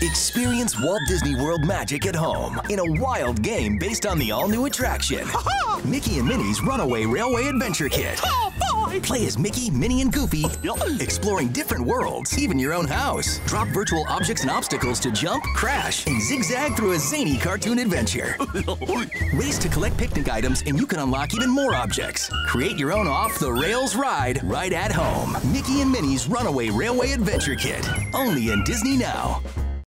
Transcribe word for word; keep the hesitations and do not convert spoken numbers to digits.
Experience Walt Disney World magic at home in a wild game based on the all-new attraction. Mickey and Minnie's Runaway Railway Adventure Kit. Play as Mickey, Minnie, and Goofy, exploring different worlds, even your own house. Drop virtual objects and obstacles to jump, crash, and zigzag through a zany cartoon adventure. Race to collect picnic items, and you can unlock even more objects. Create your own off-the-rails ride right at home. Mickey and Minnie's Runaway Railway Adventure Kit, only in DisneyNow.